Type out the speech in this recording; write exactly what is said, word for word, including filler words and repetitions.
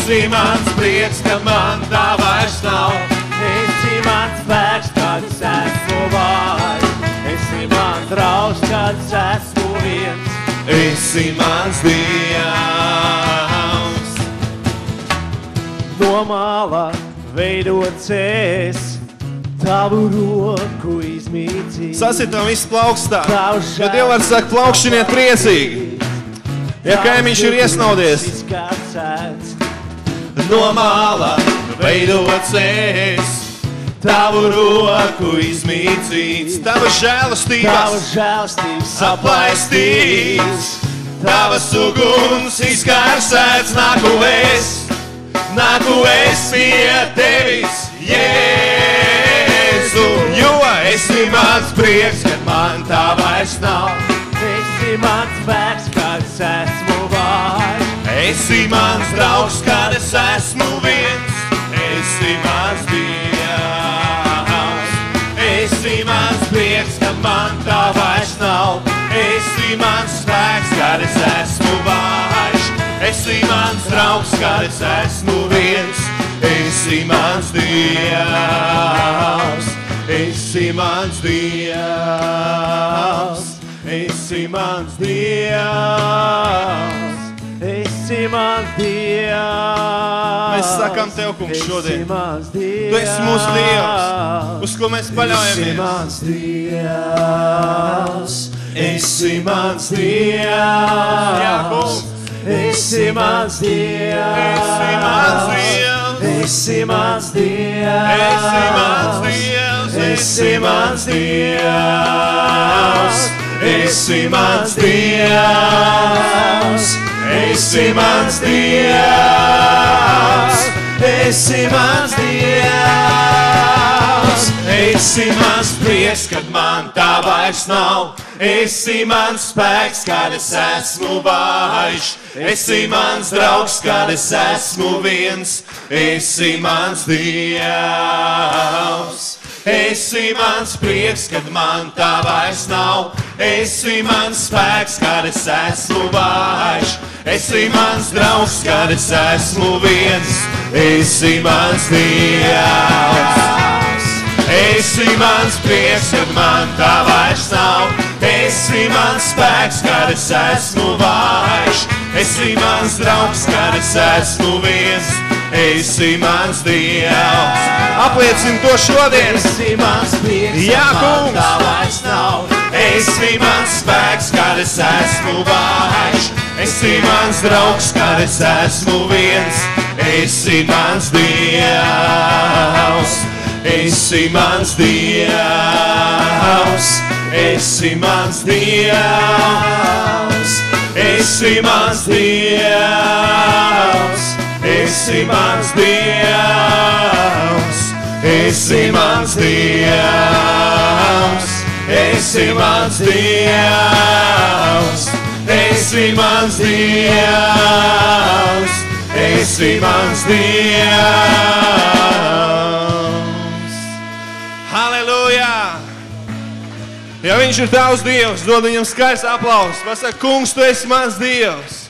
esi mans prieks, ka man tā vairs nav. Esi mans spēks, kad es esmu vājš. Esi mans draugs, kad es esmu viens. Esi mans Dievs. No māla veidots es, tavu roku izmīcīt. Sasitam visu plaukstā. Jo Dievvārds saka, plaukšķiniet priecīgi. Ja kaimiņš ir iesnaudies. No māla veidots es, tavu roku izmīcīts. Tava žēlastības aplaistīts. Tavas uguns izkarsēts, nāku es, nāku es pie tevis, Jēzu. Jo esi mans prieks, kad man tā vairs nav. Esi mans spēks, kad es esmu vājš. Esi mans draugs, kad es esmu viens. Esi mans Dievs. Esi mans prieks, kad man tā vairs nav. Esi mans spēks, kad es esmu vājš. Esi mans draugs, kad es esmu viens. Esi mans Dievs. Esi mans Dievs. Esi mans Dievs. Esi mans Dievs. Mēs sakām Tev, kungs, šodien. Esi mans Dievs. Tu esi mūsu Dievs, uz ko mēs paļaujamies. Esi mans Dievs. Esi mans Dievs. Jā, kungs. Esi mans Dievs. Esi mans Dievs. Esi mans Dievs. Esi mans Dievs. Esi mans Dievs. Esi mans Dievs. Esi mans Dievs. Esi mans prieks, kad man tā vairs nav. Esi mans spēks, kad es esmu vājš. Esi mans draugs, kad es esmu viens. Esi mans Dievs. Esi mans prieks, kad man tā vairs nav. Esi mans spēks, kad es esmu vājš. Esi mans draugs, kad es esmu viens. Esi mans Dievs. Esi mans prieks, kad man tā vairs nav. Esi mans spēks, kad es esmu vājš. Esi mans draugs, kad es esmu viens. Esi mans Dievs. Apliecini to šodien. Esi mans prieks, Jā, kad kungs. man tā vairs nav. Esi mans spēks, kad es esmu vājš. Esi mans draugs, kad es esmu viens. Esi mans Dievs. Esi mans Dievs. Esi mans Dievs. Esi mans Dievs. Esi mans Dievs. Esi mans Dievs. Esi mans Dievs. Esi mans Dievs. Esi mans Dievs. Halleluja! Ja viņš ir tavs Dievs, dod viņam skaists aplausus. Pasaka, kungs, tu esi mans Dievs.